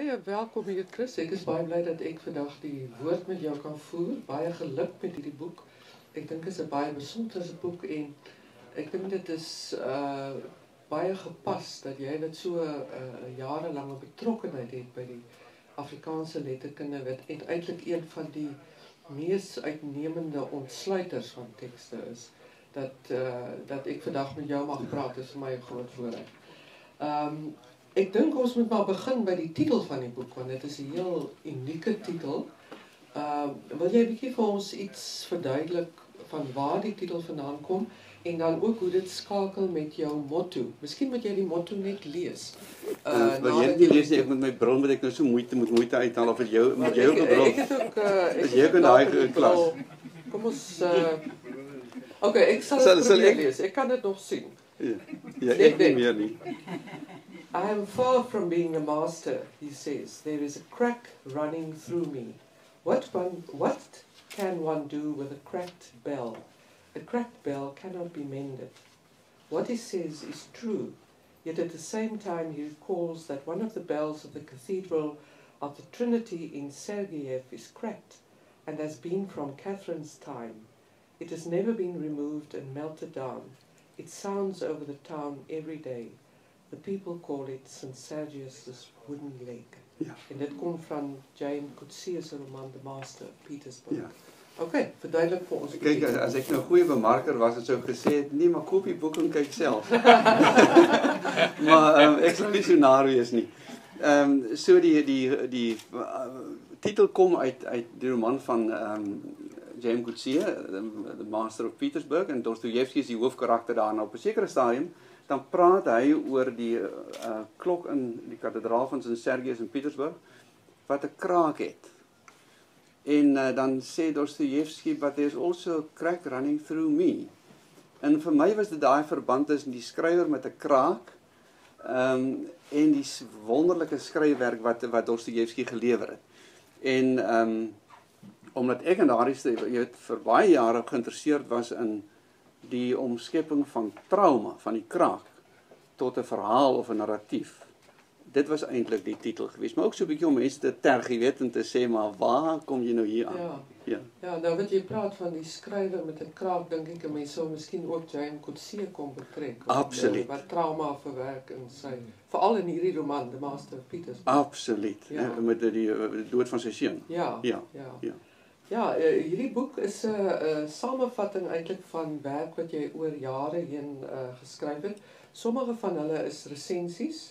Baie welkom hier, Chris. Ek is baie bly dat ek vandag die woord met jou kan voer. Baie geluk met hierdie boek. Ek dink dit is 'n baie besondere boek en ek dink dit is baie gepas dat jy wat so jarelange betrokkenheid het by die Afrikaanse letterkunde wat eintlik een van die mees uitnemende ontsluiters van tekste is. Dat ek vandag met jou mag praat is vir my 'n groot voorreg. Ek dink ons moet maar begin by die titel van die boek, want dit is 'n heel unieke titel. Wil jy 'n bietjie vir ons iets verduidelik van waar die titel vandaan kom en dan ook hoe dit skakel met jou motto? Miskien moet jy die motto net lees. Wil jy nie lees nie, ek met my bril moet ek nou so moeite uithalen of het jou met jou bril. Ek het ook is jy ook in daai klas? Kom ons okay, ek sal dit lees. Ek kan dit nog sien. Ja, ek nie meer nie. I am far from being a master, he says. There is a crack running through me. What can one do with a cracked bell? A cracked bell cannot be mended. What he says is true, yet at the same time he recalls that one of the bells of the Cathedral of the Trinity in Sergeyev is cracked and has been from Catherine's time. It has never been removed and melted down. It sounds over the town every day. The people call it St. Sergius' Wooden Leg. Ja. En dit kom van James Coetzee se roman The Master of Petersburg. Ja. Okay, verduidelik vir ons. Kyk, as ek nou 'n goeie bemarker was, het sou gesê het, nee, maar koop die boek en kyk self. Maar ek sal nie so naar wees nie. So die titel kom uit die roman van James Coetzee, The Master of Petersburg, en Dostojewski is die hoofkarakter daarna. Op 'n sekere stadium dan praat hy oor die klok in die kathedraal van St. Sergius in Petersburg wat 'n kraak het. En dan sê Dostojewski, but there's also a crack running through me. En vir my was dit daai verband tussen die skrywer met 'n kraak en die wonderlike skryfwerk wat Dostojewski gelewer het. En omdat ek in daardie vir baie jare geïnteresseerd was in die omskepping van trauma, van die kraak, tot 'n verhaal of 'n narratief. Dit was eintlik die titel geweest, maar ook so 'n bietjie om mense te terg, jy weet, en te sê, maar waar kom jy nou hier aan? Ja, nou wat jy praat van die skrywer met 'n kraak, dink ek 'n mens sou miskien ook James Coetzee kon betrek. Absoluut. Wat trauma verwerk in sy, veral in hierdie roman, The Master of Petersburg. Absoluut, met die dood van sy seun. Ja, hierdie boek is 'n samevatting eintlik van werk wat jy oor jare heen geskryf het. Sommige van hulle is resensies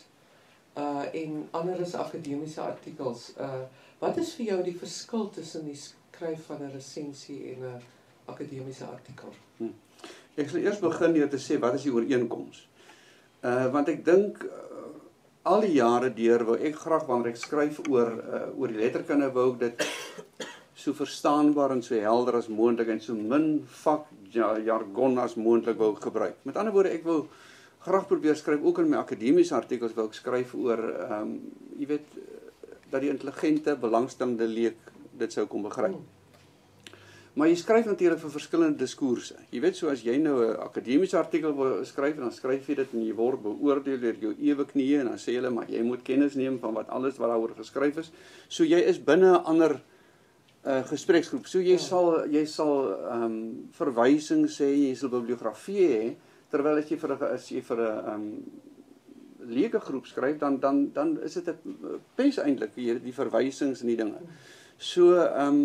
en ander is akademiese artikels. Wat is vir jou die verskil tussen die skryf van 'n resensie en 'n akademiese artikel? Ek sal eers begin deur te sê wat is die ooreenkoms? Want ek dink al die jare deur wou ek graag wanneer ek skryf oor die letterkunde wou ek dit so verstaanbaar en so helder as moontlik en so min vakjargon as moontlik wou gebruik. Met ander woorde, ek wou graag probeer skryf, ook in my akademiese artikels wou ek skryf oor, jy weet, dat die intelligente, belangstellende leek dit sou kon begryp. Maar jy skryf natuurlik vir verskillende diskoerse. Jy weet, so as jy nou 'n akademiese artikel wil skryf, dan skryf jy dit en jy word beoordeel deur jou ewe knieë en dan sê hulle, maar jy moet kennis neem van wat daaroor geskryf is. So jy is binne 'n ander gespreksgroep. So jy sal verwysings hê, jy sal bibliografie hê, terwyl as jy vir 'n leuke groep skryf, dan is dit 'n pens eintlik die verwysings en die dinge. So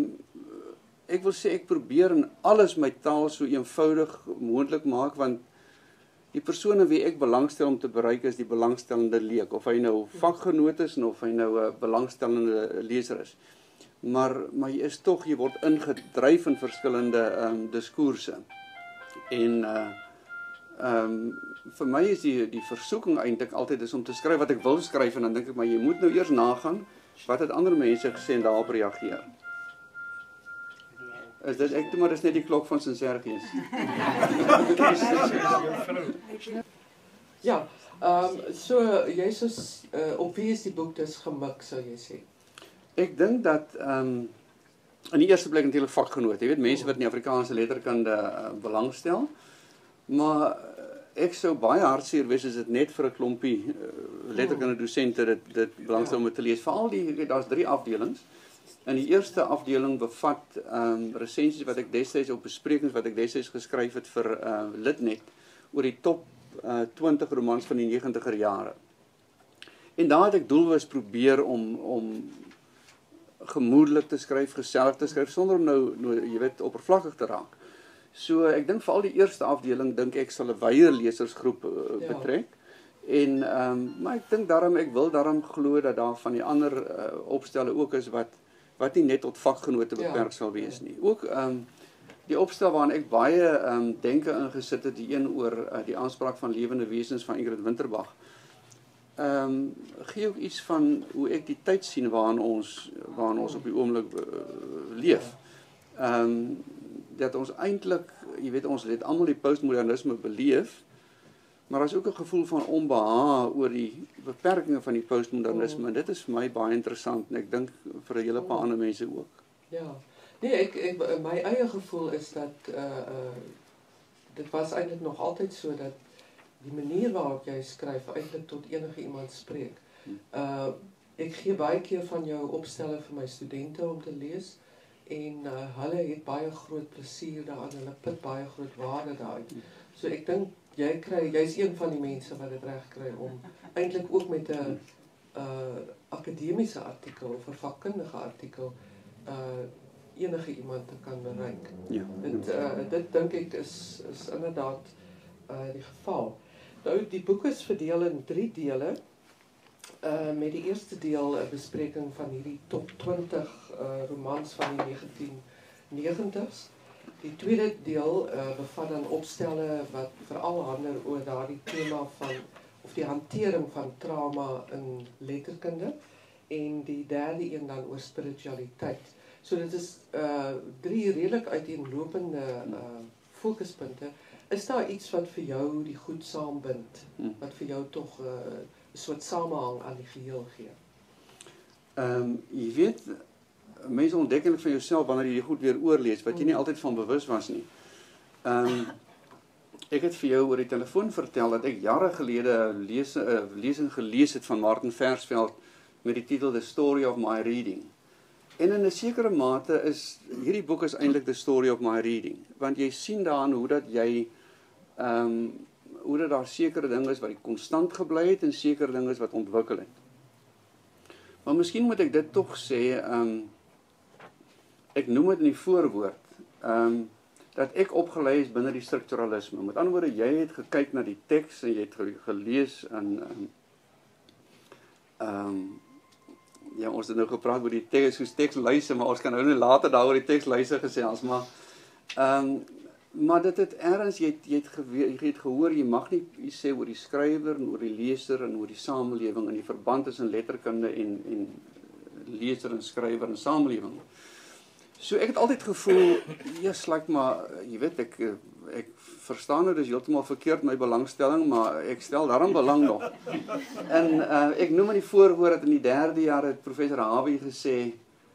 ek wil sê ek probeer in alles my taal so eenvoudig moontlik maak, want die persoon aan wie ek belangstel om te bereik is die belangstellende leek, of hy nou vakgenoot is en of hy nou 'n belangstellende leser is. Maar jy word ingedryf in verskillende diskoerse. En vir my is die versoeking eintlik altyd is om te skryf wat ek wil skryf, en dan dink ek, maar jy moet nou eers nagaan wat het ander mense gesê en daarop reageer. Is dit ek maar dis net die klok van St. Sergius. Ja, so jy's op wie is die boek dus gemik, sou jy sê? Ek dink dat in die eerste plek natuurlik vakgenoot, jy weet, mense wat in die Afrikaanse letterkunde belangstel, maar ek sou baie hartseer wees as dit net vir 'n klompie letterkunde dosente dit belangstel om te lees. Veral daar's 3 afdelings. In die eerste afdeling bevat resensies wat ek destyds op besprekings wat ek destyds geskryf het vir Litnet oor die top 20 romans van die 90er jare. En daar het ek doelbewus probeer om gemoedelik te skryf, gesellig te skryf sonder om nou jy weet oppervlakkig te raak. So ek dink veral die eerste afdeling dink ek sal 'n wyeer lesersgroep betrek. En maar ek dink ek wil daarom glo dat daar van die ander opstelle ook is wat nie net tot vakgenote beperk sal wees nie. Ook die opstel waarin ek baie denke ingesit het, die een oor die aanspraak van lewende wesens van Ingrid Winterbach. Gee ook iets van hoe ek die tyd sien waarin ons op die oomblik leef. Dat ons eintlik, jy weet, ons het almal die postmodernisme beleef, maar daar is ook 'n gevoel van onbehaag oor die beperkings van die postmodernisme en dit is vir my baie interessant en ek dink vir 'n hele paar ander mense ook. Ja. Nee, my eie gevoel is dat dit was eintlik nog altyd so dat die manier waarop jy skryf eintlik tot enige iemand spreek. Ek gee baie keer van jou opstelle vir my studente om te lees en hulle het baie groot plesier daarin, hulle put baie groot waarde daaruit. So ek dink jy's een van die mense wat dit reg kry om eintlik ook met 'n akademiese artikel of 'n vakkundige artikel enige iemand te kan bereik. Ja. Dit dink ek is inderdaad die geval. Nou, die boek is verdeel in 3 dele. Met die eerste deel 'n bespreking van hierdie top 20 romans van die 1990s. Die tweede deel bevat dan opstelle wat veral handel oor daardie tema van of die hantering van trauma in letterkunde en die derde een dan oor spiritualiteit. So dit is 3 redelik uiteenlopende fokuspunte. Is daar iets wat vir jou die goed saambind, wat vir jou tog 'n soort samehang aan die geheel gee? Jy weet, mense ontdek eintlik van jouself wanneer jy die goed weer oorlees, wat jy nie altyd van bewus was nie. Ek het vir jou oor die telefoon vertel dat ek jare gelede 'n lesing gelees het van Martin Versveld met die titel The Story of My Reading. En in 'n sekere mate is hierdie boek is eintlik The Story of My Reading, want jy sien daarin hoe dat jy hoe dat daar sekere dinge is wat konstant gebly het en sekere dinge is wat ontwikkel het. Maar miskien moet ek dit tog sê, ek noem dit in die voorwoord, dat ek opgelei is binne die strukturalisme. Met ander woorde, jy het gekyk na die teks en jy het gelees en ja, ons het nou gepraat oor die teks, soos teksluise, maar ons kan nou net later daaroor die teksluise gesels, maar dit het ergens, jy het gehoor, jy mag nie iets sê oor die skrywer en oor die leser en oor die samelewing en die verband tussen letterkunde en leser en skrywer en samelewing. So ek het altyd gevoel, maar jy weet, ek verstaan nou, dis heeltemal verkeerd my belangstelling, maar ek stel daarom belang nog. En ek noem in die voorwoord dat in die 3de jaar het professor Harvey gesê,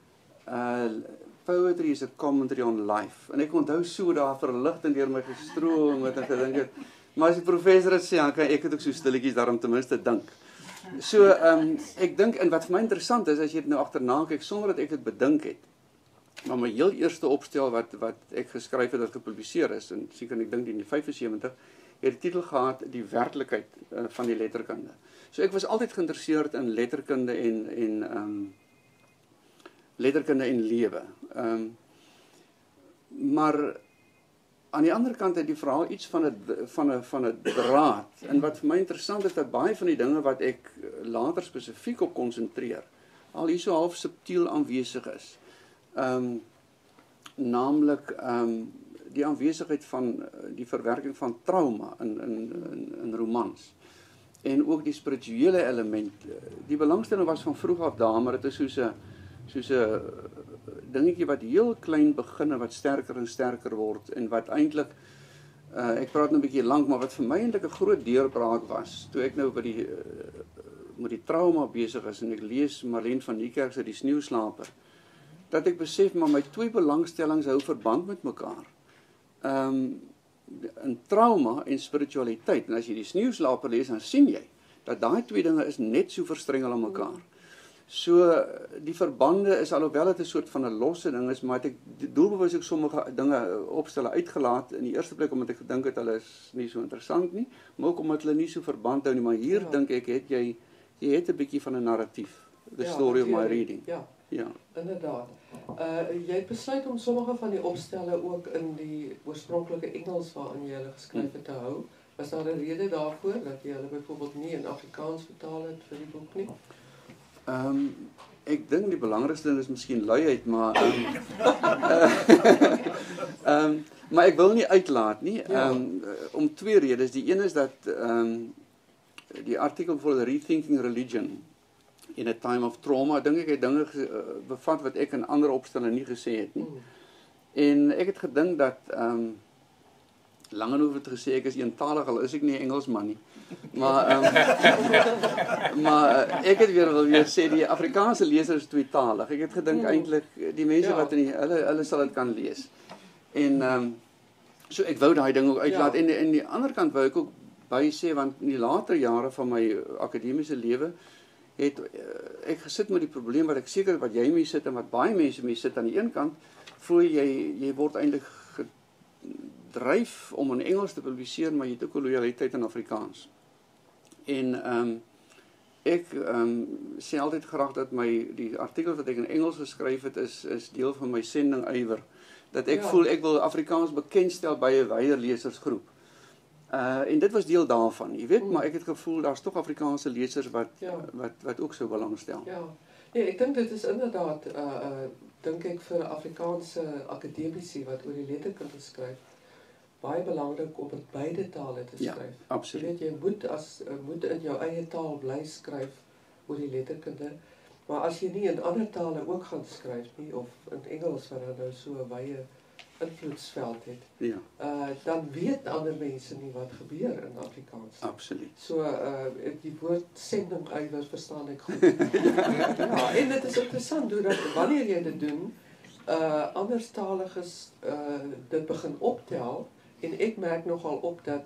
poetry is a commentary on life. En ek onthou so daar verligting deur my gestroom het en gedink het, maar as die professor het sê, dan kan ek het ook so stilletjies daarom ten minste dink. So, ek dink, en wat vir my interessant is, as jy dit nou agterna kyk, sonder dat ek dit bedink het, maar my heel eerste opstel wat ek geskryf het, wat gepubliseer is, en seker ek dink in die 75, het die titel gehad, die werklikheid van die letterkunde. So ek was altyd geïnteresseerd in letterkunde en lewe. Maar aan die ander kant het die verhaal iets van 'n draad. En wat vir my interessant is, dat baie van die dinge wat ek later spesifiek op konsentreer, al hier so half subtiel aanwesig is. Naamlik die aanwesigheid van die verwerking van trauma in romans. En ook die spirituele element. Die belangstelling was van vroeg af daar, maar dit is soos 'n dingetjie wat heel klein begin en wat sterker en sterker word en wat eintlik ek praat nou 'n bietjie lank, maar wat vir my eintlik 'n groot deurbraak was toe ek nou met die trauma besig is en ek lees Marlene van Niekerk se Die Sneeuwslaper, dat ek besef maar my 2 belangstellings hou verband met mekaar. in trauma en spiritualiteit. En as jy die Sneeuwslaper lees, dan sien jy dat daai twee dinge is net so verstrengel aan mekaar. So die verbande is alhoewel dit 'n soort van 'n losse ding is, maar het ek doelbewus ook sommige dinge opstelle uitgelaat in die eerste plek omdat ek gedink het hulle is nie so interessant nie, maar ook omdat hulle nie so verband hou nie, maar hier dink ek het jy het 'n bietjie van 'n narratief, the story of my reading. Ja, inderdaad. Jy het besluit om sommige van die opstelle ook in die oorspronklike Engels waarin jy hulle geskryf het te hou. Was daar 'n rede daarvoor dat jy hulle byvoorbeeld nie in Afrikaans vertaal het vir die boek nie? Ek dink die belangrikste ding is miskien luiheid, maar maar ek wil nie uitlaat nie. Om twee redes. Die een is dat die artikel vir Rethinking Religion in a Time of Trauma, dink ek het dinge bevat wat ek in ander opstelle nie gesê het nie. En ek het gedink dat Langehoven het gesê ek is eentalig, al is ek nie Engelsman nie. Maar maar ek het weer sê die Afrikaanse leser is tweetalig. Ek het gedink eintlik die mense wat in hulle sal dit kan lees. En so ek wou daai ding ook uitlaat en die ander kant wou ek ook by sê, want in die later jare van my akademiese lewe het ek gesit met die probleem wat ek seker wat jy mee sit en wat baie mense mee sit aan die een kant, voel jy word eintlik gedryf om in Engels te publiseer, maar jy het ook 'n lojaliteit in Afrikaans. En ek sê altyd graag dat die artikel wat ek in Engels geskryf het is deel van my sending ywer. Dat ek voel ek wil Afrikaans bekendstel by 'n wye lesersgroep. En dit was deel daarvan, jy weet, maar ek het gevoel daar's tog Afrikaanse lesers wat ook sou belangstel. Ja. Nee, ek dink dit is inderdaad dink ek vir Afrikaanse akademici wat oor die letterkunde skryf, baie belangrik om in beide tale te skryf. Ja, absoluut. Jy weet, jy moet in jou eie taal bly skryf oor die letterkunde, maar as jy nie in ander tale ook gaan skryf nie, of in Engels wat nou so 'n wye invloedsveld het, dan weet ander mense nie wat gebeur in Afrikaans. Absoluut. So die woord sending ywer verstaan ek goed. En dit is interessant hoe dat wanneer jy dit doen, anderstaliges dit begin optel, en ek merk nogal op dat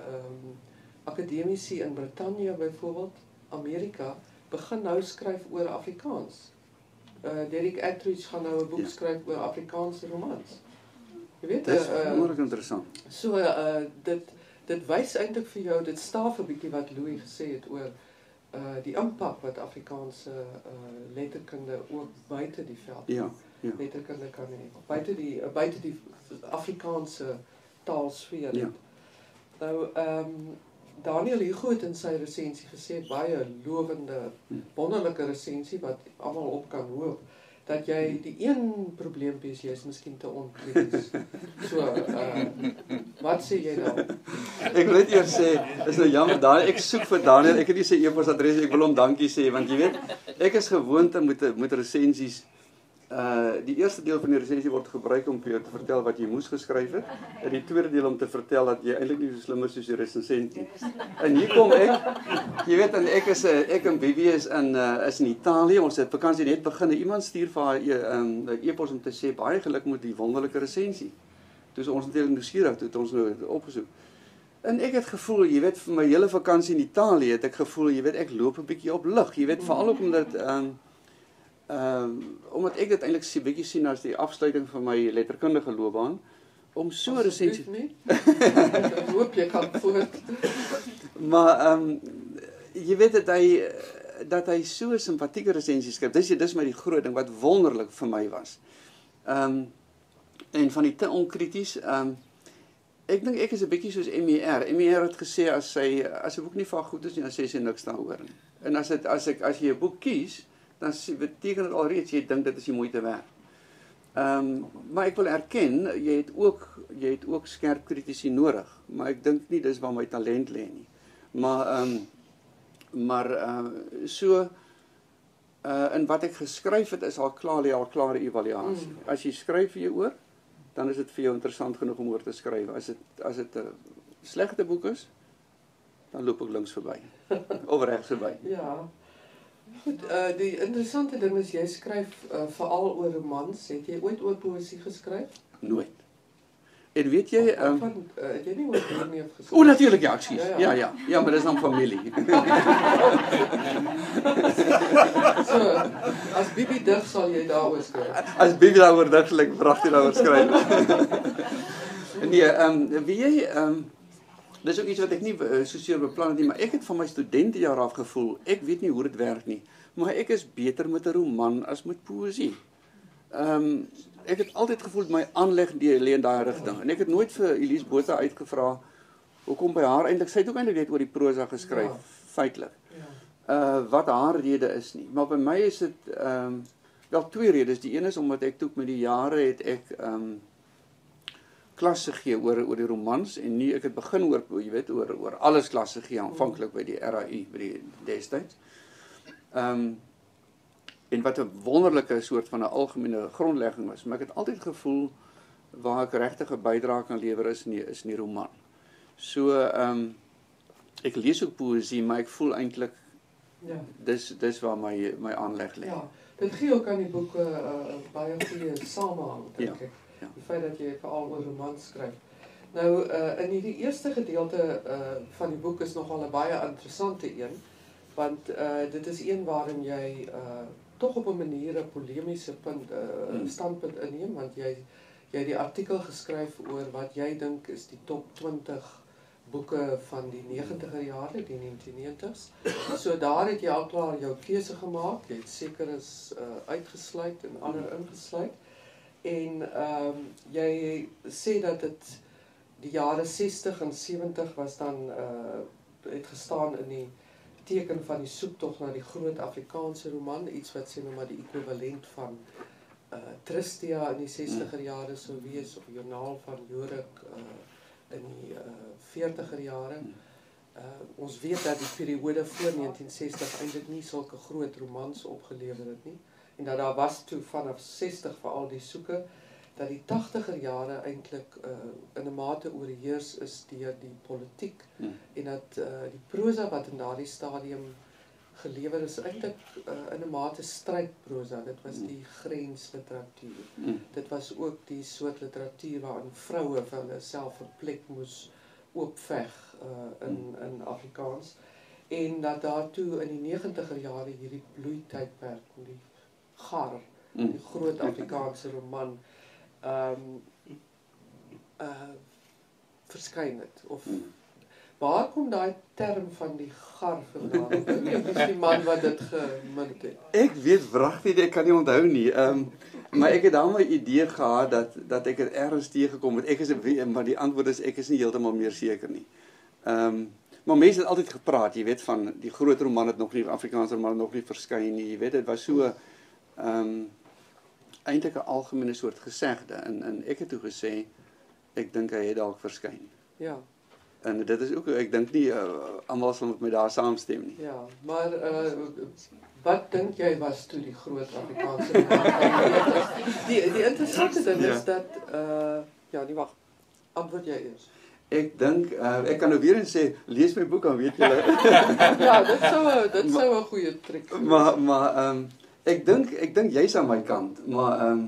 akademici in Brittanje byvoorbeeld, Amerika, begin nou skryf oor Afrikaans. Derek Attridge gaan nou 'n boek skryf oor Afrikaanse romans. Jy weet, dit is wonderlik interessant. So dit wys eintlik vir jou, dit staaf 'n bietjie wat Louis gesê het oor die impak wat Afrikaanse letterkunde ook buite die veld letterkunde kan hê, buite die Afrikaanse taalsfeer het. Nou Daniel Hugo het in sy resensie gesê, baie lowende, wonderlike resensie wat almal op kan hoop, dat jy die een probleempie is, jy is miskien te onkrities. So, wat sê jy nou? Ek wil net eers sê, is nou jammer, Daniel, ek soek vir Daniel, ek het nie sy e-posadres, ek wil hom dankie sê, want jy weet, ek is gewoond met resensies, die eerste deel van die resensie word gebruik om vir jou te vertel wat jy moes geskryf het, en die tweede deel om te vertel dat jy eintlik nie so slim is soos die resensent nie. En hier kom ek, jy weet, en ek en Bibi is in Italië, ons het vakansie net begin, en iemand stuur vir haar 'n e-pos om te sê, baie geluk met die wonderlike resensie. Toe ons natuurlik nuuskierig, toe het ons nou opgesoek. En ek het gevoel, jy weet, vir my hele vakansie in Italië het ek gevoel, jy weet, ek loop 'n bietjie op lig, jy weet, veral ook omdat ek dit eintlik 'n bietjie sien as die afsluiting van my letterkundige loopbaan, om so resensie nie. Ek hoop jy kan voort. Maar jy weet dat hy so 'n simpatieke resensie skryf. Dis my die groot ding wat wonderlik vir my was. En van die te onkrities, ek dink ek is 'n bietjie soos MER. MER het gesê as 'n boek nie van goed is nie, dan sê sy niks daaroor nie. En as jy 'n boek kies, dan beteken dit alreeds jy dink dit is die moeite werd. Maar ek wil erken, jy het ook skerp kritisie nodig, maar ek dink nie dis waar my talent lê nie. Maar in wat ek geskryf het is al klare evaluasie. As jy skryf vir jou oor, dan is dit vir jou interessant genoeg om oor te skryf. As dit 'n slegte boek is, dan loop ek links verby of regs verby. Ja. Goed, die interessante ding is, jy skryf veral oor romans. Het jy ooit oor poësie geskryf? Nooit. En weet jy, het jy nie oor Boerneef gesê? o natuurlik ja, ekskuus. Ja. Ja, maar dis dan familie. So, as Bibi dig sal jy daaroor skryf. As Bibi daaroor dig, sal ek pragtig daaroor skryf. Nee, wie jy dis ook iets wat ek nie soseer beplan het nie, maar ek het van my studentejare af gevoel, ek weet nie hoe dit werk nie, maar ek is beter met 'n roman as met poësie. Ek het altyd gevoel my aanleg lê in daai rigting. En ek het nooit vir Elise Botha uitgevra hoekom by haar eintlik, sy het ook eintlik net oor die prosa geskryf, feitelik. Wat haar rede is nie. Maar by my is dit wel twee redes. Die een is omdat ek toe met die jare het ek klasse gegee oor die romans en nie ek het begin oor alles klasse gegee aanvanklik by die RAU by die destyds. En wat 'n wonderlike soort van 'n algemene grondlegging was, maar ek het altyd gevoel waar ek regtig 'n bydrae kan lewer is in die roman. So ek lees ook poësie, maar ek voel eintlik dis waar my aanleg lê. Ja, dit gee ook aan die boek baie goeie samehang, dink ek. Die feit dat jy veral oor romans skryf. Nou in hierdie eerste gedeelte van die boek is nogal 'n baie interessante een, want dit is een waarin jy tog op 'n manier 'n polemiese standpunt inneem, want jy die artikel geskryf oor wat jy dink is die top 20 boeke van die 90er jare, die 1990s. So daar het jy al klaar jou keuse gemaak, jy het sekeres uitgesluit en ander ingesluit. En jy sê dat dit die jare 60 en 70 was dan het gestaan in die teken van die soektog na die groot Afrikaanse roman, iets wat sê nou maar die ekwivalent van Tristia in die 60er jare sou wees, of Journaal van Jorik in die 40er jare. Ons weet dat die periode voor 1960 eintlik nie sulke groot romans opgelewer het nie, en dat daar was toe vanaf 60 veral die soeke, dat die 80er jare eintlik in 'n mate oorheers is deur die politiek, en dat die prosa wat in daardie stadium gelewer is eintlik in 'n mate strydprosa. Dit was die grensliteratuur. Dit was ook die soort literatuur waarin vroue vir hulle self 'n plek moes oopveg in Afrikaans, en dat daartoe in die 90er jare hierdie bloeitydperk, die GAR, die groot Afrikaanse roman, verskyn het, of waar kom daai term van die GAR vandaan? Wie is die man wat dit gemunt het? Ek weet wragtig, ek kan nie onthou nie. Maar ek het dan my idee gehad dat ek dit ergens teëgekom het. Maar die antwoord is ek is nie heeltemal meer seker nie. Maar mense het altyd gepraat, jy weet, van die groot roman het nog nie, Afrikaanse roman nog nie verskyn nie, jy weet, dit was so eintlik 'n algemene soort gesegde, en ek het toe gesê, ek dink hy het dalk verskyn. Ja. En dit is ook, ek dink nie, almal sal met my daar saamstem nie. Ja, maar wat dink jy was toe die groot Afrikaanse roman? Die interessante ding is dat, ja, nie wag, antwoord jy eers. Ek dink, ek kan nou weer eens sê, lees my boek, dan weet julle. Ja, dit sou 'n goeie trick wees. Maar ek dink jy's aan my kant, maar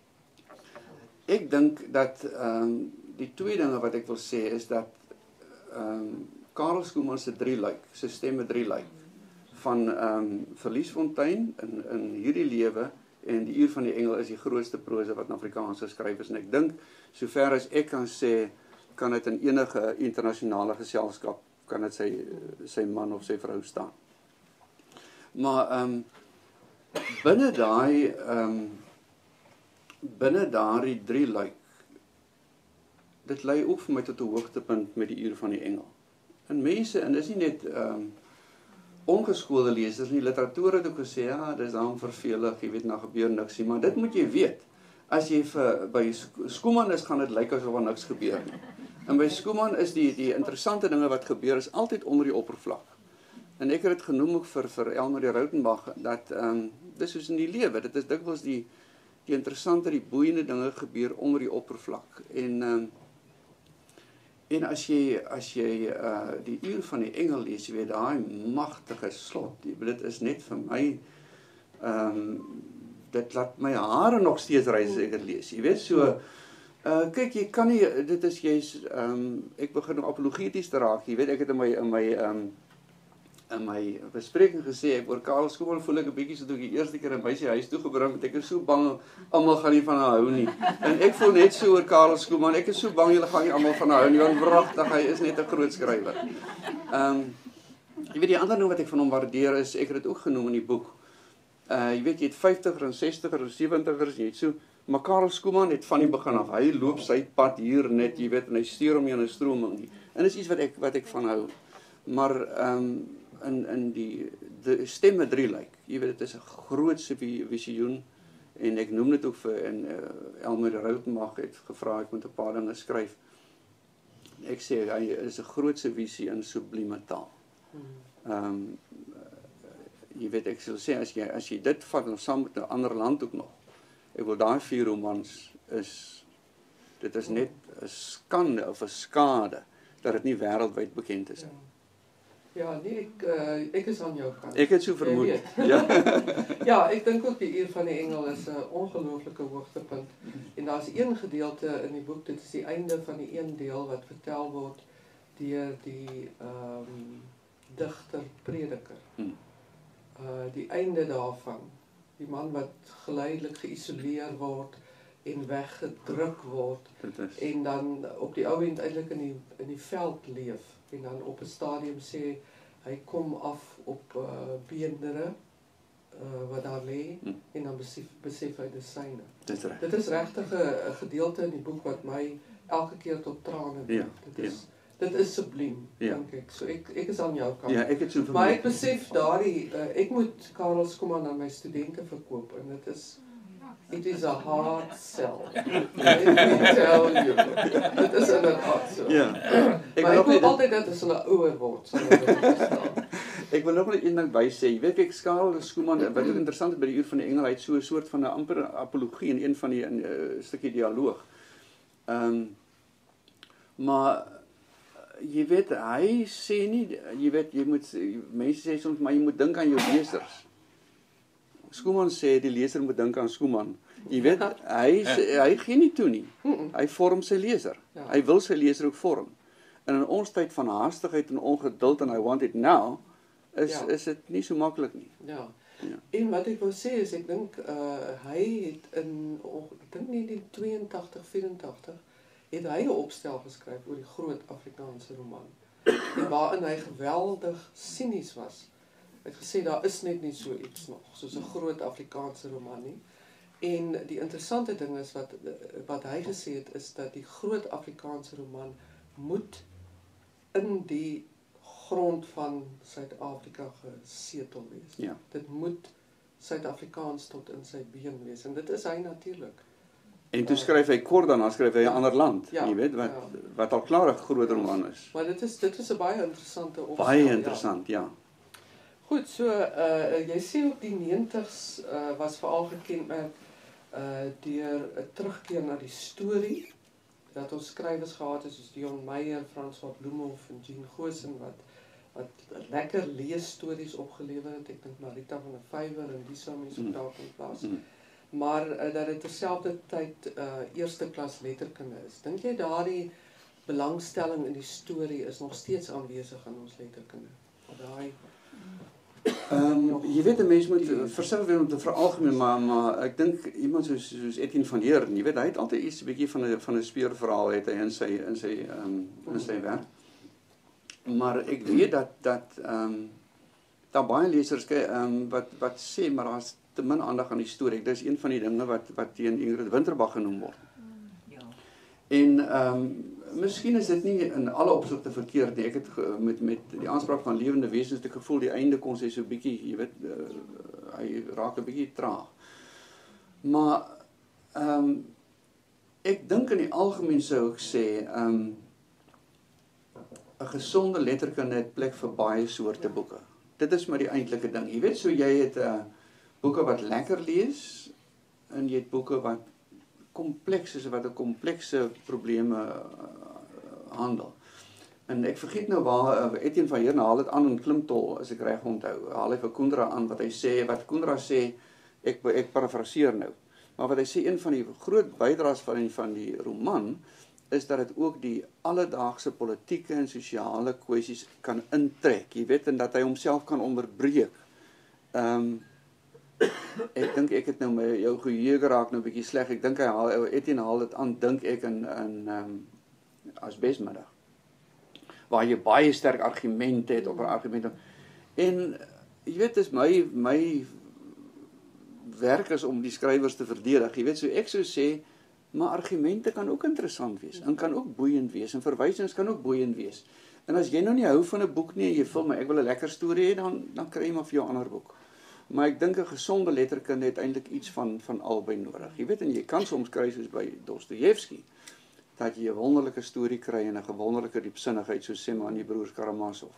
ek dink dat die twee dinge wat ek wil sê is dat Karel Schoeman se 3 luik, sy stemme 3 luik, van Verliesfontein in hierdie lewe en die Uur van die Engel is die grootste prosa wat in Afrikaans geskryf is, en ek dink, sover as ek kan sê, kan dit in enige internasionale geselskap, kan dit sy man of sy vrou staan. Maar binne daai 3 luik, dit lei ook vir my tot 'n hoogtepunt met die Uur van die Engel. En mense, en dis nie net ongeskoolde lesers nie, literatuur het ook gesê, ja, dis dan vervelig, jy weet, nou gebeur niks nie, maar dit moet jy weet. As jy by Schoeman is, gaan dit lyk asof er niks gebeur nie. En by Schoeman is die interessante dinge wat gebeur, is altyd onder die oppervlak. En ek het dit genoem ook vir Elmarie Rautenbach, dat dis soos in die lewe, dit is dikwels die interessante, die boeiende dinge gebeur onder die oppervlak. En as jy die Uur van die Engel lees, jy weet, daai magtige slot, dit is net vir my, dit laat my hare nog steeds rys as ek dit lees, jy weet, so, Kyk, jy kan nie, dit is jy's ek begin nog apologeties te raak. Jy weet, ek het in my bespreking gesê, ek oor Karel Skuman voel ek 'n bietjie so toe ek die eerste keer 'n meisie huis toe gebring het, ek is so bang almal gaan nie van haar hou nie. En ek voel net so oor Karel Skuman, ek is so bang julle gaan nie almal van haar hou nie, want wragtig, hy is net 'n groot skrywer. Jy weet, die ander ding wat ek van hom waardeer is, ek het dit ook genoem in die boek. Jy weet, jy het 50er en 60er en 70ers, jy het so, maar Karel Skuman het van die begin af, hy loop sy pad hier net, jy weet, en hy stuur hom nie in 'n stroming nie. En dis iets wat ek van hou. Maar in die stemme 3 lyk. Jy weet, dit is 'n grootse visioen en ek noem dit ook vir Elmer Rautenbach het gevra ek moet 'n paar dinge skryf. Ek sê hy is 'n grootse visie in sublieme taal. Jy weet, ek sal sê as jy dit vat en saam met 'n ander land ook nog. Ek wil daai 4 romans dit is net 'n skande of 'n skade dat dit nie wêreldwyd bekend is nie. Ja, nee, ek is aan jou kant. Ek het so vermoed. Ja. Ja, ek dink ook die Uur van die Engel is 'n ongelooflike hoogtepunt. En daar's een gedeelte in die boek, dit is die einde van die een deel wat vertel word deur die digter prediker. Die einde daarvan, die man wat geleidelik geïsoleer word en weggedruk word en dan op die ou end eintlik in die veld leef en dan op 'n stadium sê hy kom af op beendere wat daar lê en dan besef hy dis syne. Dit is regtig 'n gedeelte in die boek wat my elke keer tot trane bring. Dit is subliem, dink ek. So ek is aan jou kant. Ja, ek het so vermoed. Maar ek besef daardie ek moet Karel Skuman aan my studente verkoop en it is a hard sell. Let me tell you. Dit is inderdaad so. Ja. Maar ek wil altyd dat as hulle ouer word, sal hulle dit verstaan. Ek wil nog net een ding by sê. Jy weet ek Karel Skuman, wat ook interessant is by die Uur van die Engel, hy het so 'n soort van 'n amper apologie in een van die stukkie dialoog. Maar jy weet, hy sê nie, jy weet, mense sê soms, maar jy moet dink aan jou lesers. Skuman sê, die leser moet dink aan Skuman. Jy weet, hy gee nie toe nie. Hy vorm sy leser. Hy wil sy leser ook vorm. En in ons tyd van haastigheid en ongeduld en I want it now, is dit nie so maklik nie. Ja. En wat ek wil sê is, ek dink, hy het in, ek dink 1982, 84, het hy 'n opstel geskryf oor die groot Afrikaanse roman. En waarin hy geweldig sinies was. Hy het gesê, daar is net nie so iets nog, soos 'n groot Afrikaanse roman nie. En die interessante ding is, wat hy gesê het, is dat die groot Afrikaanse roman moet in die grond van Suid-Afrika gesetel wees. Ja. Dit moet Suid-Afrikaans tot in sy been wees, en dit is hy natuurlik. En toe skryf hy kort daarna, skryf hy 'n ander land, Ja, jy weet, wat al klaar 'n groot roman is. Maar dit is 'n baie interessante opstel. Baie interessant, ja. Goed, so jy sê ook die 90's was veral gekenmerk deur 'n terugkeer na die storie, dat ons skrywers gehad het soos Dion Meyer, François Bloemhof en Jean Goosen wat lekker leesstories opgelewer het. Ek dink Marita van der Vyver en die sou mense ook daar kon plaas. Maar dat dit terselfdertyd eerste klas letterkunde is. Dink jy daardie belangstelling in die storie is nog steeds aanwesig in ons letterkunde? Daai Jy weet, 'n mens moet versigtig wees om te veralgemeen, maar ek dink iemand soos Etienne van Heerden, jy weet, hy het altyd iets 'n bietjie van 'n speurverhaal het hy in sy werk. Maar ek weet dat daar baie lesers wat sê maar daar's te min aandag aan die storie. Dit is een van die dinge wat teen Ingrid Winterbach genoem word. Ja. En miskien is dit nie in alle opsigte verkeerd nie. Ek het met die aanspraak van lewende wesens het ek gevoel die einde kon sy so bietjie, jy weet, hy raak 'n bietjie traag. Maar ek dink in die algemeen sou ek sê 'n gesonde letterkunde het plek vir baie soorte boeke. Dit is maar die eintlike ding. Jy weet, so jy het boeke wat lekker lees en jy het boeke wat kompleks is, wat 'n komplekse probleme handel. En ek vergeet nou waar Etienne van Heerden haal dit aan in Klimtol, as ek reg onthou. Haal hy vir Koendra aan wat Koendra sê, ek parafraseer nou. Maar wat hy sê, een van die groot bydraes van die roman, is dat dit ook die alledaagse politieke en sosiale kwessies kan intrek, jy weet, en dat hy homself kan onderbreek. Ek dink ek het nou my jou geheue geraak nou 'n bietjie sleg. Ek dink Etienne haal dit aan, dink ek in Asbesmiddag, waar jy baie sterk argumente het op 'n argument. En jy weet, dis my werk is om die skrywers te verdedig. Jy weet, so ek sou sê, maar argumente kan ook interessant wees en kan ook boeiend wees en verwysings kan ook boeiend wees. En as jy nou nie hou van 'n boek nie en jy voel maar ek wil 'n lekker storie hê, dan kry jy maar vir jou 'n ander boek. Maar ek dink 'n gesonde letterkunde het eintlik iets van albei nodig. Jy weet, en jy kan soms kry soos by Dostojewski dat jy 'n wonderlike storie kry en 'n gewonderlike diepsinnigheid soos sê maar aan die broers Karamazov.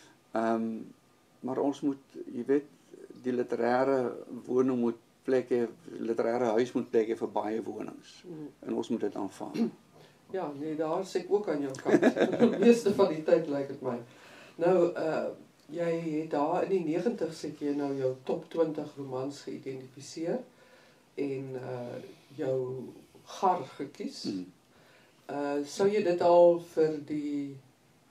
Maar ons moet, jy weet, die literêre woning moet plek hê, literêre huis moet plek hê vir baie wonings. En ons moet dit aanvaar. Ja, nee, daar sê ek ook aan jou kant. Die meeste van die tyd lyk dit my. Nou, jy het daar in die 90's het jy nou jou top 20 romans geïdentifiseer en jou gar gekies. Sou jy dit al vir die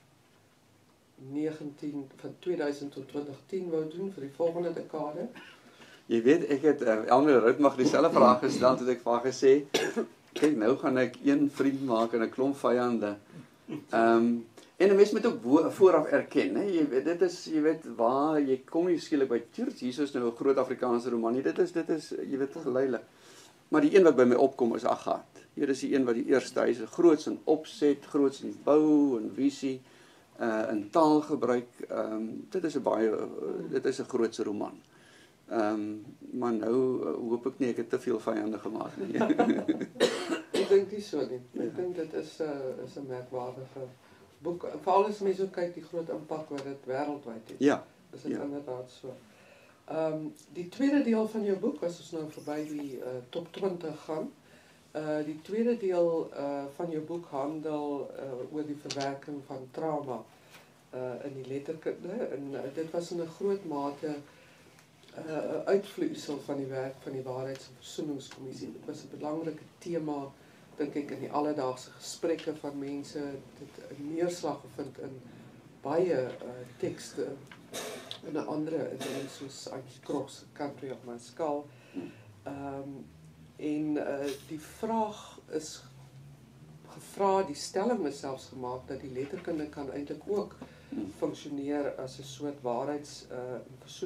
2000 tot 2010 wou doen vir die volgende dekade? Jy weet, ek het Elmer Rutmag dieselfde vraag gestel toe ek vir haar gesê, kyk, nou gaan ek een vriend maak en 'n klomp vyande. En 'n mens moet ook vooraf erken, hè? Dit is, jy weet, waar jy kom nie skielik by Church, hier is nou 'n groot Afrikaanse roman nie. Dit is, jy weet, geleidelik. Maar die een wat by my opkom is Agathe. Hier is die een wat die eerste, hy is groots in opset, groots in bou en visie, in taalgebruik. Dit is 'n grootse roman. Maar nou hoop ek nie ek het te veel vyande gemaak nie. Ek dink nie so nie. Ek dink dit is 'n merkwaardige boek. Veral as mense ook kyk die groot impak wat dit wêreldwyd het. Ja. Is dit inderdaad so. Die tweede deel van jou boek, as ons nou verby die top 20 gaan, die tweede deel van jou boek handel oor die verwerking van trauma in die letterkunde, en dit was in 'n groot mate uitvloeisel van die werk van die Waarheids- en Versoeningskommissie. Dit was 'n belangrike tema, dink ek, in die alledaagse gesprekke van mense. Dit het 'n neerslag gevind in baie tekste en 'n ander dinge soos Antjie Krog, Country of My Skull. Die vraag is gevra, die stelling is selfs gemaak dat die letterkunde kan eintlik ook funksioneer as 'n soort waarheids- en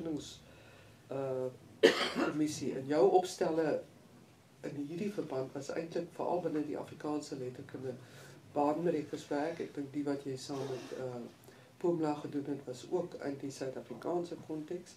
versoeningskommissie. En jou opstelle in hierdie verband was eintlik veral binne die Afrikaanse letterkunde baanbrekerswerk. Ek dink die wat jy saam met Pumla gedoen het was ook in die Suid-Afrikaanse konteks.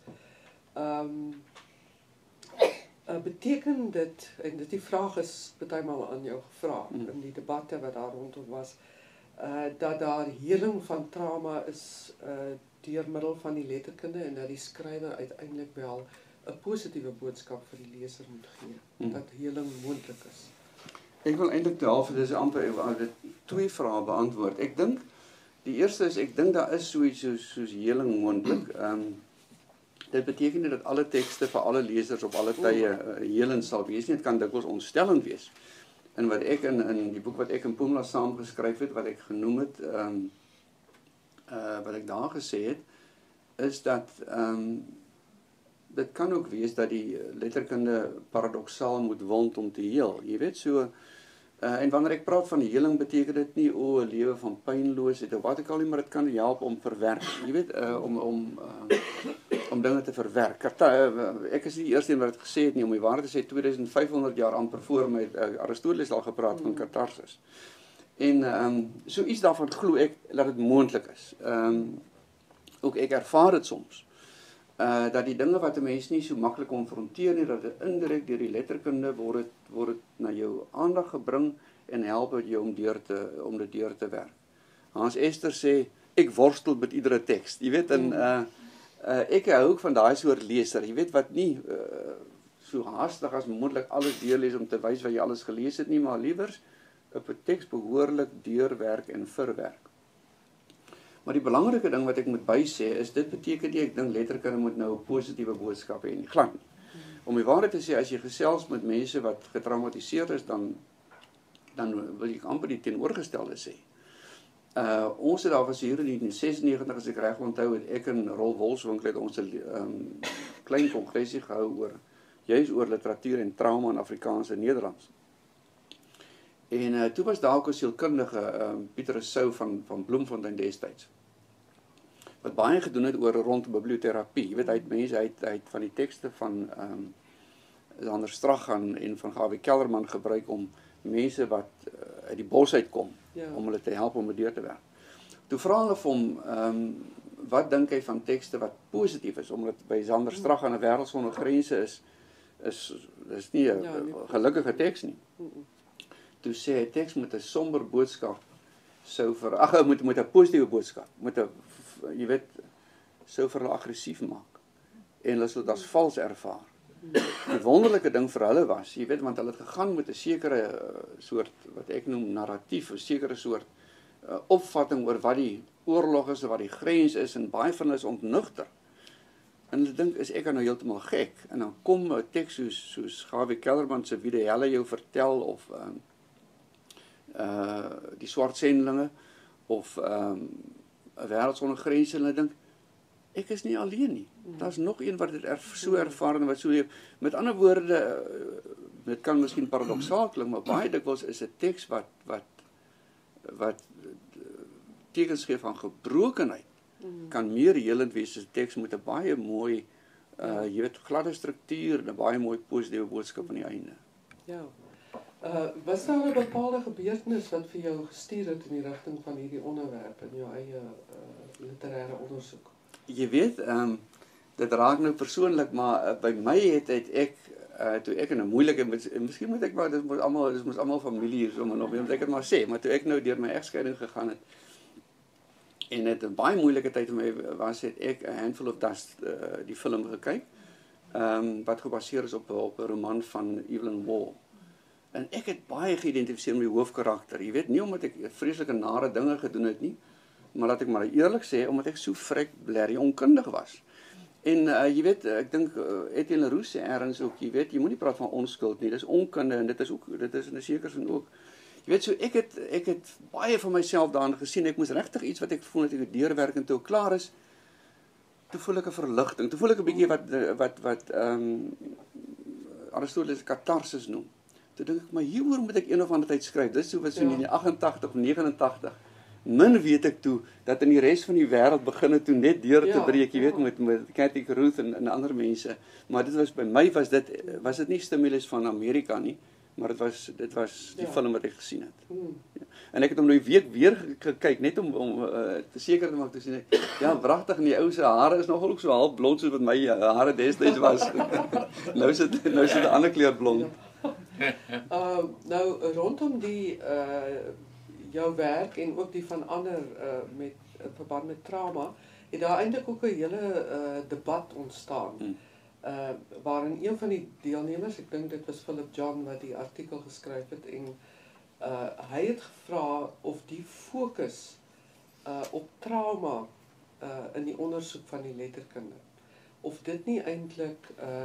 Beteken dit, en die vraag is partymal aan jou gevra in die debatte wat daar rondom was, dat daar heling van trauma is deur middel van die letterkunde en dat die skrywer uiteindelik wel 'n positiewe boodskap vir die leser moet gee, dat heling moontlik is. Ek wil eintlik die half, dis amper twee vrae beantwoord. Ek dink die eerste is, ek dink daar is so iets soos heling moontlik. Dit beteken nie dat alle tekste vir alle lesers op alle tye helend sal wees nie. Dit kan dikwels ontstellend wees. En wat ek in die boek wat ek en Pumla saam geskryf het, wat ek genoem het, wat ek daar gesê het, is dat dit kan ook wees dat die letterkunde paradoksaal moet wond om te heel. Jy weet, so, en wanneer ek praat van heling, beteken dit nie 'n lewe van pynloosheid of wat ek al nie, maar dit kan help om verwerk. Jy weet, om dinge te verwerk. Ek is die eerste een wat dit gesê het nie, om die waarheid te sê, 2500 jaar amper voor my, Aristoteles al gepraat van katarsis. En so iets daarvan glo ek dat dit moontlik is. Ook ek ervaar dit soms. Dat die dinge wat 'n mens nie so maklik konfronteer nie, dat dit indirek deur die letterkunde word dit na jou aandag gebring en help dit jou om dit deur te werk. Hans Ester sê, ek worstel met iedere teks. Jy weet, en ek hou ook van daai soort leser, jy weet, wat nie so haastig as moontlik alles deurlees om te wys wat jy alles gelees het nie, maar liewers op 'n teks behoorlik deurwerk en verwerk. Maar die belangrike ding wat ek moet bysê is, dit beteken nie, ek dink letterkunde moet nou 'n positiewe boodskap hê nie, glad nie. om die waarheid te sê, as jy gesels met mense wat getraumatiseerd is, dan wil ek amper die teenoorgestelde sê. Ons het daar was hier in 1996, as ek reg onthou, het ek en Rolf Wolfswinkel het ons 'n klein kongresie gehou juis oor literatuur en trauma in Afrikaans en Nederlands. En toe was daar ook 'n sielkundige, Pieter Rousseau van Bloemfontein destyds, wat baie gedoen het oor rond biblioterapie. Jy weet, hy het van die tekste van Zander Strachan en van Gawie Kelderman gebruik om mense wat uit die bos uitkom, om hulle te help om deur te werk. Toe vra hulle vir hom, wat dink hy van tekste wat positief is, omdat by Zander Strachan 'n wêreld sonder grense is nie 'n gelukkige teks nie. Toe sê hy, teks met 'n somber boodskap moet 'n positiewe boodskap, jy weet, sou vir hulle aggressief maak en hulle sal dit as vals ervaar. Die wonderlike ding vir hulle was, jy weet, want hulle het gegaan met 'n sekere soort, wat ek noem narratief, 'n sekere soort opvatting oor wat die oorlog is en wat die grens is, en baie van hulle is ontnugter. En hulle dink, is ek nou heeltemal gek? En dan kom 'n teks soos Gawie Kelderman se Wie die helle jou vertel, of die swart sendelinge, of 'n wêreld sonder grense, en hulle dink, ek is nie alleen nie. Daar's nog een wat dit so ervaar en wat so leef. Met ander woorde, dit kan miskien paradoksaal klink, maar baie dikwels is 'n teks wat tekens gee van gebrokenheid, kan meer helend wees as 'n teks met 'n baie mooi, jy weet, gladde struktuur en 'n baie mooi positiewe boodskap aan die einde. Ja. Was daar 'n bepaalde gebeurtenis wat vir jou gestuur het in die rigting van hierdie onderwerp in jou eie literêre ondersoek? Jy weet, dit raak nou persoonlik, maar by my het ek, toe ek in 'n moeilike, miskien moet ek maar, dit moet almal familie hier sommer nog, moet ek het maar sê, maar toe ek nou deur my egskeiding gegaan het, en het 'n baie moeilike tyd vir my was, het ek A Handful of Dust, die film gekyk, wat gebaseer is op 'n roman van Evelyn Waugh. En ek het baie geïdentifiseer met die hoofkarakter. Jy weet, nie omdat ek vreeslike nare dinge gedoen het nie, maar laat ek maar eerlik sê, omdat ek so vrek blerrie onkundig was. En jy weet, ek dink Etienne Leroux sê ergens ook, jy weet, jy moet nie praat van onskuld nie, dis onkunde, en dit is in 'n sekere sin ook. Jy weet, so ek het baie van myself daarin gesien, ek moes regtig iets wat ek voel dat ek deurwerk, en toe ek klaar is, toe voel ek 'n verligting, toe voel ek 'n bietjie wat Aristoteles katarsis noem. Toe dink ek, maar hieroor moet ek een of ander tyd skryf. Dis so wat so in 88 of 89. Min weet ek toe dat in die res van die wêreld begin het toe net deur te breek, jy weet, met Cathy Ruth en ander mense. Maar dit was by my was dit nie stimulus van Amerika nie, maar dit was die film wat ek gesien het. Ja. En ek het hom nou die week weer gekyk net om te seker te maak te sien. Ja, pragtig, en die ou se hare is nogal ook so half blond soos wat my hare destyds was. nou is dit 'n ander kleur blond. Nou rondom die jou werk en ook die van ander met verband met trauma, het daar eintlik ook 'n hele debat ontstaan. Waarin een van die deelnemers, ek dink dit was Philip John wat die artikel geskryf het, en hy het gevra of die fokus op trauma in die ondersoek van die letterkunde, of dit nie eintlik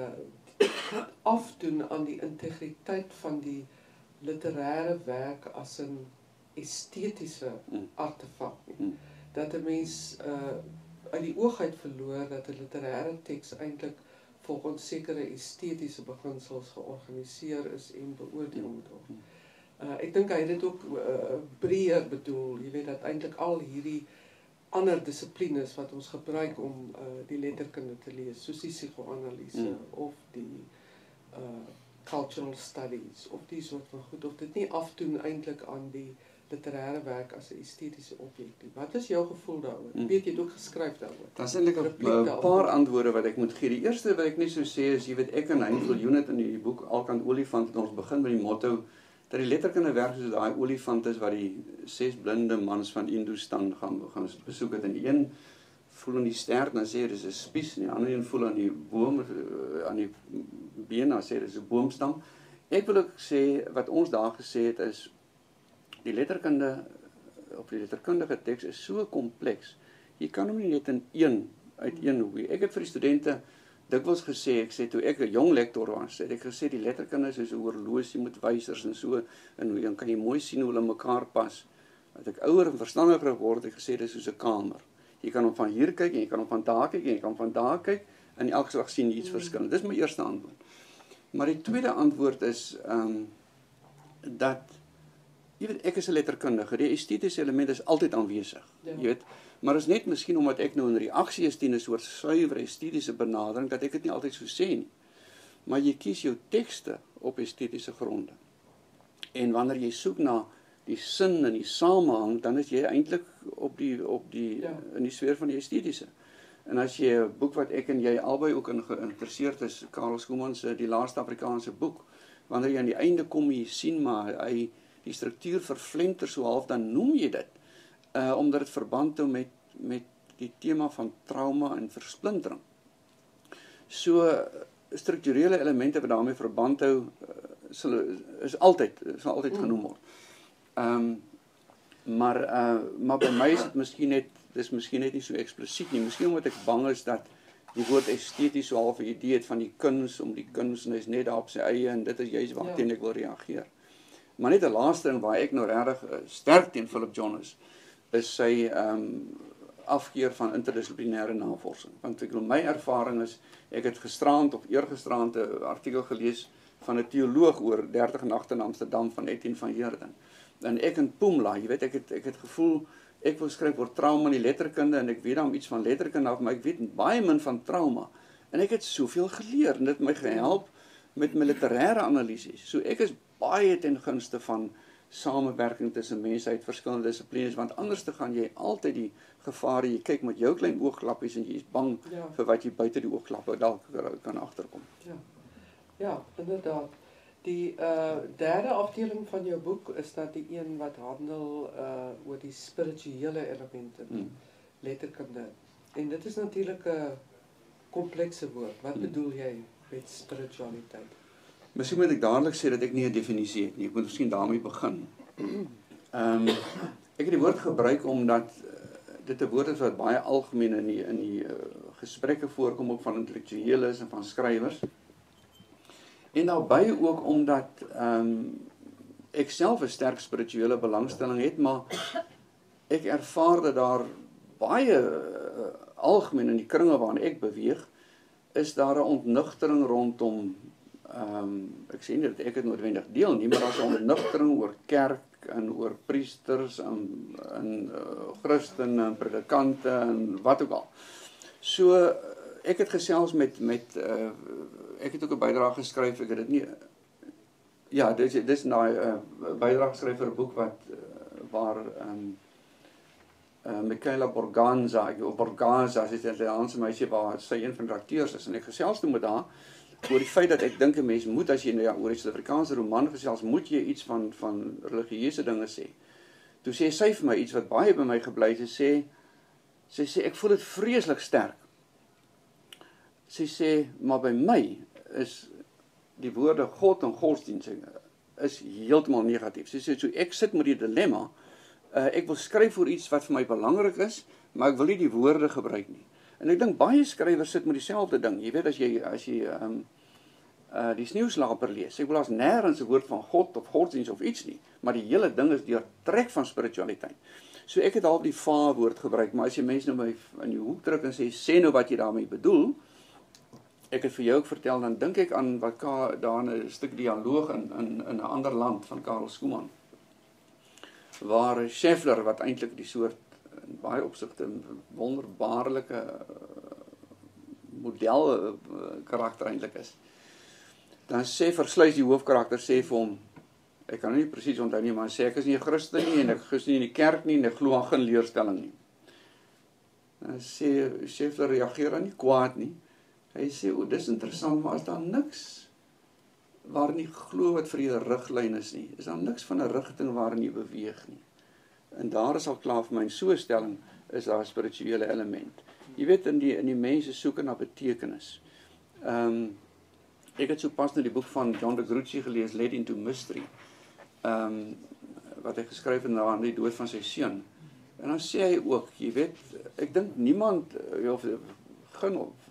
afdoen aan die integriteit van die literêre werk as 'n estetiese artefak nie. Dat 'n mens uit die oog uit verloor dat 'n literêre teks eintlik volgens sekere estetiese beginsels georganiseer is en beoordeel moet word. Ek dink hy het dit ook breër bedoel, jy weet, dat eintlik al hierdie ander dissiplines wat ons gebruik om die letterkunde te lees, soos die psigoanalise of die cultural studies of die soort van goed, of dit nie afdoen eintlik aan die literêre werk as 'n estetiese objek nie. Wat is jou gevoel daaroor? Ek weet jy het ook geskryf daaroor. Daar's eintlik 'n paar antwoorde wat ek moet gee. Die eerste wat ek net sou sê is, jy weet, ek en Hein Viljoen het in die boek Alkant Olifant het ons begin met die motto dat die letterkunde werk soos daai olifant is wat die 6 blinde mans van Indostan gaan besoek het, en die een voel aan die stert en sê dis 'n spies, en die ander een voel aan die boom, aan die been en sê dis 'n boomstam. Ek wil ook sê wat ons daar gesê het is die letterkunde of die letterkundige teks is so kompleks. Jy kan hom nie net in uit een hoek. Ek het vir die studente dikwels gesê, ek sê toe ek 'n jong lektor was, het ek gesê die letterkunde is soos 'n horlosie met wysers en so, en dan kan jy mooi sien hoe hulle mekaar pas. As ek ouer en verstandiger geword het, ek gesê dis soos 'n kamer. Jy kan hom van hier kyk en jy kan hom van daar kyk en jy kan hom van daar kyk en elke slag sien jy iets verskillend. Dis my eerste antwoord. Maar die tweede antwoord is dat jy weet, ek is 'n letterkundige, die estetiese element is altyd aanwesig. Ja. Jy weet, maar is net miskien omdat ek nou in reaksie is teen 'n soort suiwer estetiese benadering dat ek dit nie altyd so sê nie. Maar jy kies jou tekste op estetiese gronde. En wanneer jy soek na die sin en die samehang, dan is jy eintlik op die Ja. in die sfeer van die estetiese. En as jy 'n boek wat ek en jy albei ook in geïnteresseerd is, Karel Schoeman se Die Laaste Afrikaanse Boek, wanneer jy aan die einde kom, jy sien maar hy die struktuur vervlenter so half, dan noem jy dit omdat dit verband hou met die tema van trauma en versplintering. So strukturele elemente wat daarmee verband hou sal altyd genoem word. Maar by my is dit miskien net nie so eksplisiet nie. Miskien omdat ek bang is dat die woord esteties so half 'n idee het van die kuns om die kuns en hy is net daar op sy eie en dit is juist waarteen ek wil reageer. Maar net 'n laaste ding waar ek nou regtig sterk teen Philip John is sy afkeer van interdissiplinêre navorsing. Want ek my ervaring is, ek het gisterand of eergisterand 'n artikel gelees van 'n teoloog oor 30 nagte in Amsterdam van Etienne van Heerden. En ek in Pumla, jy weet, ek het gevoel, ek wil skryf oor trauma in die letterkunde en ek weet dan iets van letterkunde af, maar ek weet baie min van trauma. En ek het soveel geleer en dit het my gehelp met my literêre analises. So ek is baie ten gunste van samewerking tussen mense uit verskillende dissiplines, want anders te gaan jy altyd die gevare, jy kyk met jou klein oogklappies en jy is bang vir wat jy buite die oogklappe dalk kan agterkom. Ja, inderdaad. Die derde afdeling van jou boek is dat die een wat handel oor die spirituele elemente in letterkunde. En dit is natuurlik 'n komplekse woord. Wat bedoel jy met spiritualiteit? Miskien moet ek dadelik sê dat ek nie 'n definisie het nie. Ek moet miskien daarmee begin. Ek het die woord gebruik omdat dit 'n woord is wat baie algemeen in die gesprekke voorkom, ook van intellektueles en van skrywers. En daarbey ook omdat ek self 'n sterk spirituele belangstelling het, maar ek ervaar dat daar baie algemeen in die kringe waarin ek beweeg, is daar 'n ontnugtering rondom ek sê nie dat ek dit noodwendig deel nie, maar daar's 'n ontnugtering oor kerk en oor priesters en Christene en predikante en wat ook al. So ek het gesels met ek het ook 'n bydrae geskryf, ek het dit nie ja, dis nou 'n bydrae geskryf vir 'n boek waar Michaela Borganza, sy is 'n Italiaanse meisie waar sy een van die akteurs is en ek gesels toe met haar oor die feit dat ek dink 'n mens moet, as jy nou oor 'n Suid-Afrikaanse roman gesels, moet jy iets van religieuse dinge sê. Toe sê sy vir my iets wat baie by my gebly het, sy sê ek voel dit vreeslik sterk. Sy sê, maar by my is die woorde God en godsdienst is heeltemal negatief. Sy sê, so ek sit met die dilemma, ek wil skryf oor iets wat vir my belangrik is, maar ek wil nie die woorde gebruik nie. En ek dink baie skrywers sit met dieselfde ding. Jy weet, as jy die Sneeuwslaper lees, ek wil as nêrens 'n woord van God of godsdienst of iets nie, maar die hele ding is deurtrek van spiritualiteit. So ek het half die va-woord gebruik, maar as jy mense nou my in die hoek druk en sê nou wat jy daarmee bedoel, ek het vir jou ook vertel, dan dink ek aan wat daar 'n stuk dialoog in 'n ander land van Karel Schoeman, waar Scheffler, wat eintlik die soort in baie opsigte wonderbaarlike model karakter eintlik is, dan versluis die hoofkarakter, sê vir hom, ek kan nie presies onthou nie, maar sê ek is nie 'n Christen nie en ek is nie in die kerk nie en ek glo aan geen leerstelling nie. Dan sê Scheffler reageer dan nie kwaad nie. Hy sê, o, dis interessant, maar is daar niks waarin jy glo wat vir jou riglyn is nie? Is daar niks van 'n rigting waarin jy beweeg nie? En daar is al klaar vir my, in so 'n stelling is daar 'n spirituele element. Jy weet, in die mense soeke na betekenis. Ek het sopas nou die boek van John de Gruchy gelees, Led into Mystery, wat hy geskryf het na die dood van sy seun. En dan sê hy ook, jy weet, ek dink niemand, of geen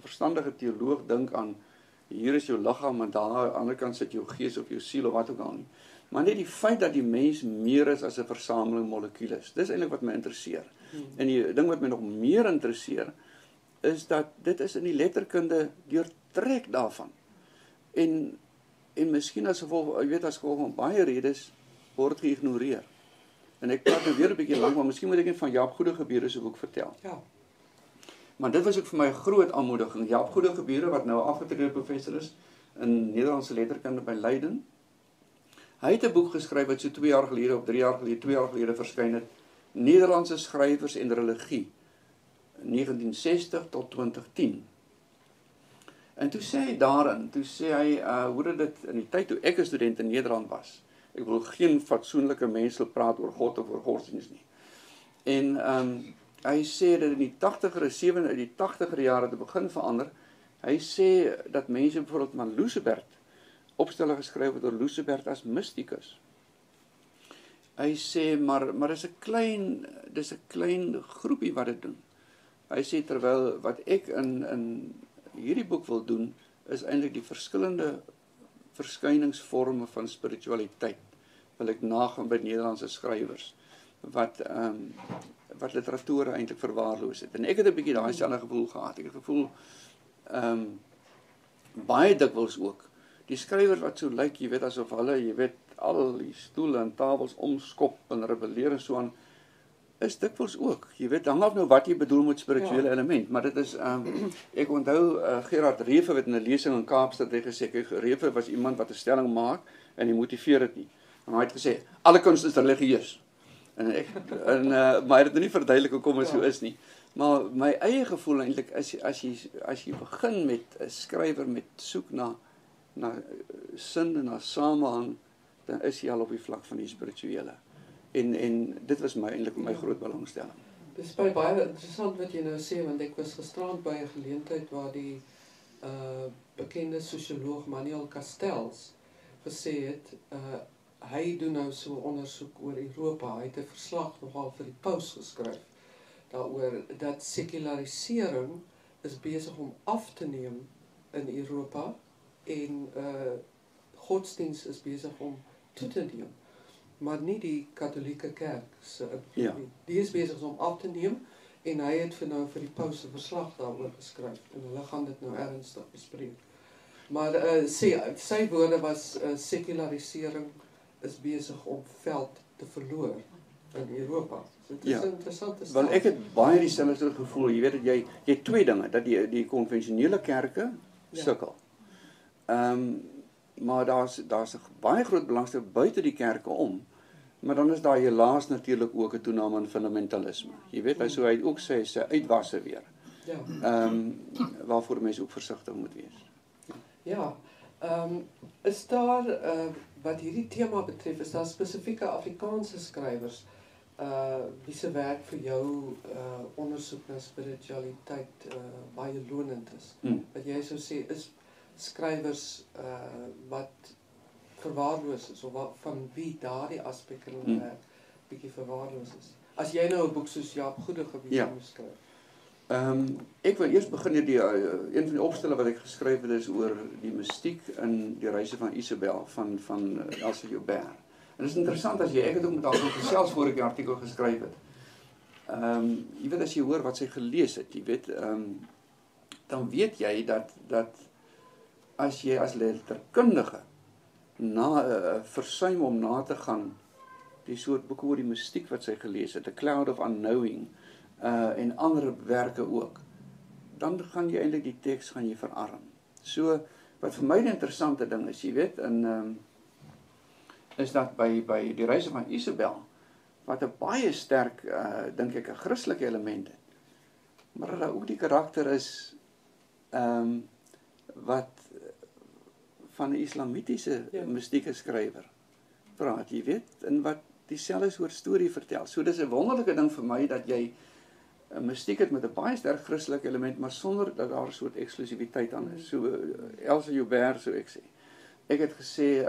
verstandige teoloog dink aan hier is jou liggaam en daar aan die ander kant sit jou gees of jou siel of wat ook al nie. Maar net die feit dat die mens meer is as 'n versameling molekules. Dis eintlik wat my interesseer. En die ding wat my nog meer interesseer is dat dit is in die letterkunde deurtrek daarvan. En miskien as gevolg, jy weet, as gevolg van baie redes word geïgnoreer. En ek praat nou weer 'n bietjie lank, maar miskien moet ek net van Jaap Goedegebiere se boek vertel. Ja. Maar dit was ook vir my 'n groot aanmoediging. Jaap Goedegebiere, wat nou 'n afgetrede professor is in Nederlandse letterkunde by Leiden. Hy het 'n boek geskryf wat so 2 jaar gelede of 3 jaar gelede, 2 jaar gelede verskyn het. Nederlandse skrywers en religie, 1960 tot 2010. En toe sê hy daarin, hoe dit in die tyd toe ek 'n student in Nederland was. Ek wil geen fatsoenlike mense praat oor God of oor godsdienst nie. En hy sê dat in die 80er jare te begin verander. Hy sê dat mense byvoorbeeld van Loosebert opstelle geskryf het oor Loosebert as mystikus. Hy sê maar dis 'n klein groepie wat dit doen. Hy sê terwyl wat ek in hierdie boek wil doen is eintlik die verskillende verskyningsvorme van spiritualiteit wil ek nagaan by Nederlandse skrywers wat literatuur eintlik verwaarloos het. En ek het 'n bietjie daai selfde gevoel gehad. Ek het gevoel baie dikwels ook die skrywers wat so lyk, jy weet, asof hulle, jy weet, al die stoele en tafels omskop en rebelleer en so aan, is dikwels ook, jy weet, hang af nou wat jy bedoel met spirituele element, maar dit is, ek onthou, Gerard Rewe het in 'n lesing in Kaapstad gesê, Rewe was iemand wat 'n stelling maak, en die motiveer dit nie, en hy het gesê, alle kunst is religieus, maar hy het nie verduidelik hoekom dit so is nie, maar my eie gevoel eintlik, as jy begin met 'n skrywer met soek na sin en na samehang, dan is jy al op die vlak van die spirituele. En dit was eintlik my groot belangstelling. Dit is baie interessant wat jy nou sê, want ek was gisterand by 'n geleentheid waar die bekende sosioloog Manuel Castells gesê het, hy doen nou so ondersoek oor Europa. Hy het 'n verslag nogal vir die Paus geskryf daaroor dat sekularisering is besig om af te neem in Europa en godsdienst is besig om toe te neem. Maar nie die katholieke kerk se invloed nie. Die is besig om af te neem en hy het vir die Paus 'n verslag daaroor geskryf en hulle gaan dit nou ernstig bespreek. Maar sy woorde was sekularisering is besig om veld te verloor in Europa. So dit is 'n interessante stelling. Wel ek het baie dieselfde gevoel, jy weet dat jy het twee dinge, dat die konvensionele kerke sukkel. Maar daar's 'n baie groot belangstelling buite die kerke om. Maar dan is daar helaas natuurlik ook 'n toename in fundamentalisme. Jy weet, so hy ook sê sy uitwasse weer. Ja. Waarvoor mense ook versigtig moet wees. Ja. Is daar wat hierdie tema betref, is daar spesifieke Afrikaanse skrywers wie se werk vir jou ondersoek na spiritualiteit baie lonend is? Wat jy sou sê is skrywers wat verwaarloos is, of van wie daardie aspekte in hulle werk bietjie verwaarloos is. As jy nou 'n boek soos Jaap Goedegebiere moet skryf. Ek wil eers begin met een van die opstelle wat ek geskryf het is oor die mistiek in die reise van Isabel van Elsa Joubert. En dit is interessant as ek het ook met haar gesels voor ek die artikel geskryf het. Jy weet as jy hoor wat sy gelees het, jy weet, dan weet jy dat as jy as letterkundige versuim om na te gaan die soort boeke oor die mistiek wat sy gelees het, A Cloud of Unknowing, en ander werke ook, dan gaan jy eintlik die teks verarm. So, wat vir my die interessante ding is, jy weet, is dat by die reise van Isabel, wat 'n baie sterk, dink ek, 'n Christelike element het, maar dat daar ook die karakter is, wat van 'n islamitiese mistieke skrywer praat, jy weet, en wat dieselfde soort storie vertel. So dis 'n wonderlike ding vir my dat jy 'n mistiek het met 'n baie sterk Christelike element, maar sonder dat daar 'n soort eksklusiwiteit aan is. So Elsa Joubert, so ek sê. Ek het gesê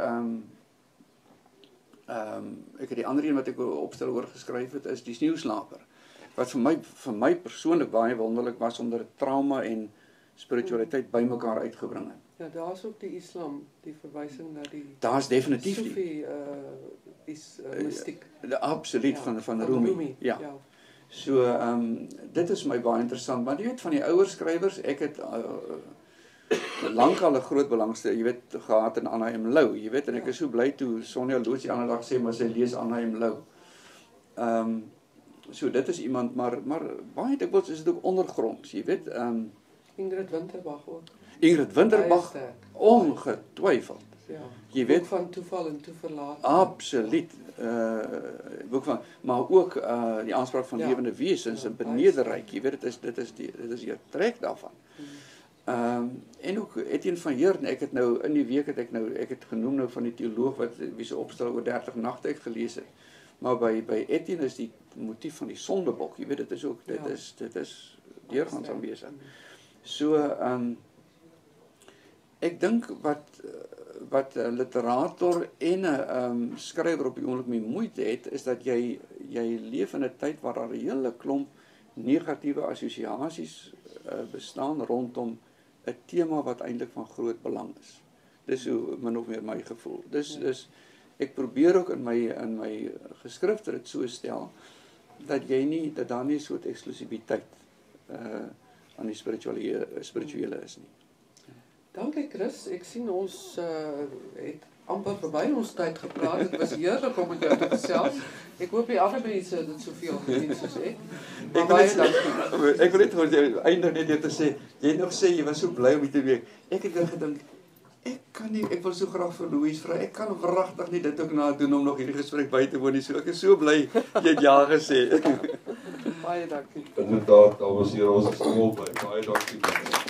ek het die ander een wat ek opstel oor geskryf het is Die Sneeuwslaper. Wat vir my persoonlik baie wonderlik was omdat dit trauma en spiritualiteit bymekaar uitgebring het. Ja, daar is ook die islam, die verwysing na die Daar's definitief Sufi mystiek. absoluut Ja, van Rumi. Ja. So dit is my baie interessant, want jy weet van die ouer skrywers, ek het lankal 'n groot belangstelling, jy weet, gehad in Anna M. Louw, jy weet, en ek is so bly toe Sonja Loods die ander dag sê, maar sy lees Anna M. Louw. So dit is iemand, maar baie dikwels is dit ook ondergronds, jy weet. Ingrid Winterbach ook. Ingrid Winterbach, Baie sterk. ongetwyfeld. Ja. Jy weet, Boek van toeval en toeverlaat. absoluut. Boek van, maar ook die aanspraak van lewende wesens en benederyk, jy weet, dit is die trek daarvan. En ook Etienne van Heerden, ek het nou in die week ek het genoem nou van die teoloog wie se opstel oor 30 nagte ek gelees het. Maar by Etienne is die motief van die sondebok, jy weet, dit is ook dit is deurgangs aanwesig. So ek dink wat 'n literator en 'n skrywer op die oomblik mee moeite het, is dat jy leef in 'n tyd waar daar 'n hele klomp negatiewe assosiasies bestaan rondom 'n tema wat eintlik van groot belang is. Dis hoe min of meer my gevoel. Dus ek probeer ook in my geskrifte dit so stel dat daar nie so 'n eksklusiwiteit aan die spirituele is nie. Dankie Chris, ek sien ons het amper verby ons tyd gepraat. Dit was heerlik om met jou te gesels. Ek hoop die ander mense dit soveel geniet soos ek. Maar baie dankie. Ek wil net hoor jy eindig net deur te sê, jy het nog sê jy was so bly om hier te wees. Ek het weer gedink ek wil so graag vir Louise vra. Ek kan wragtig nie dit ook na doen om nog hierdie gesprek by te woon nie. So ek is so bly jy het ja gesê. Baie dankie. Inderdaad, daar was hier ons is almal by. Baie dankie.